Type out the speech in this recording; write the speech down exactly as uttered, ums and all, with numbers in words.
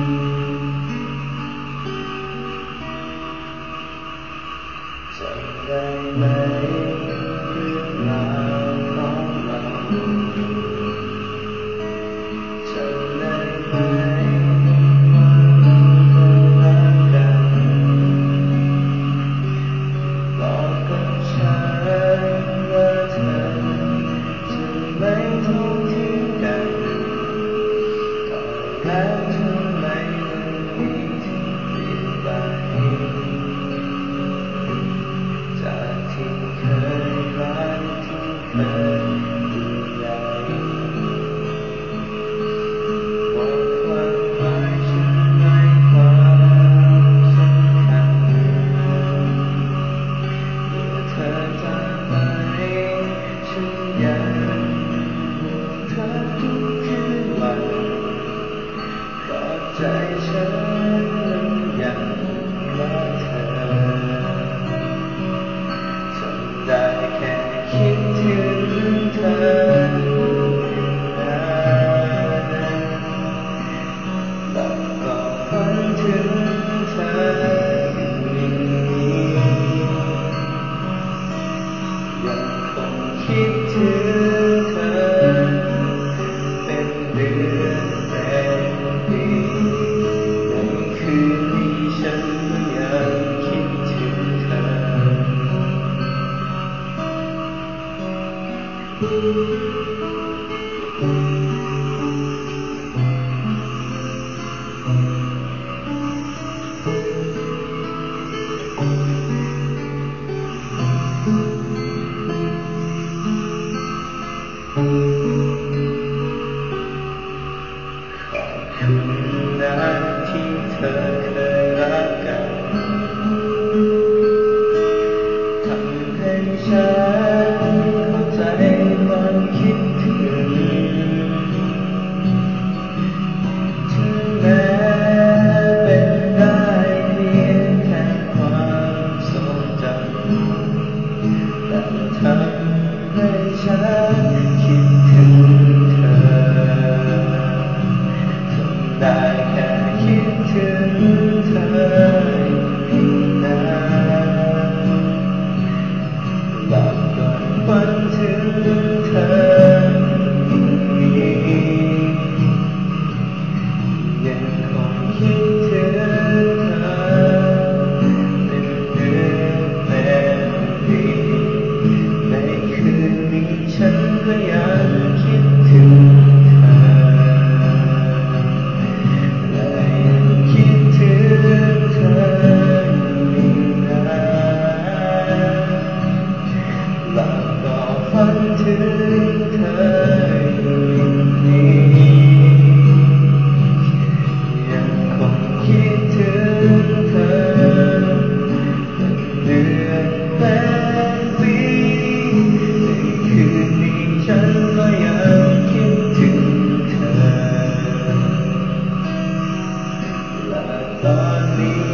จำได้ไหมเรื่องราวของเราจำได้ไหมว่าเราเคยรักกันบอกกับฉันว่าเธอจะไม่ทิ้งทิ้งกันก็แล้วทำไมมันมีที่เปลี่ยนไปจากที่เคยรักที่เคยดูแลบอกความหมายฉันให้ความสำคัญเมื่อเธอจากไปฉันยังห่วงเธอทุกคืนวันปลอบใจฉันนั้นยังรักเธอได้แค่คิดถึงเธอแล้วก็ฝันถึงเธออย่างนี้ยังคงคิดถึงเธอเป็นเดือนเป็นปีในคืนนี้ฉันก็ยังคิดถึงเธอขอบคุณนะที่เธอเคยรักกันทำให้ฉันเข้าใจความคิดถึงถึงแม้เป็นได้เพียงแค่ความทรงจำแต่ทำให้ฉันคิดถึงเธอทำได้แค่คิดถึงเธอนะหลับก่อนฝันถึงเธอยังคงคิดถึงเธอเป็นเดือนเป็นปีในคืนนี้ฉันก็ยังคิดถึงเธอและยังคิดถึงเธออยู่นะหลับก็ฝันถึงเธออยู่นี้ยังคงคิดถึงเธอเป็นเดือนเป็นปีในคืนนี้ฉันก็ยังคิดถึงเธอและตอนนี้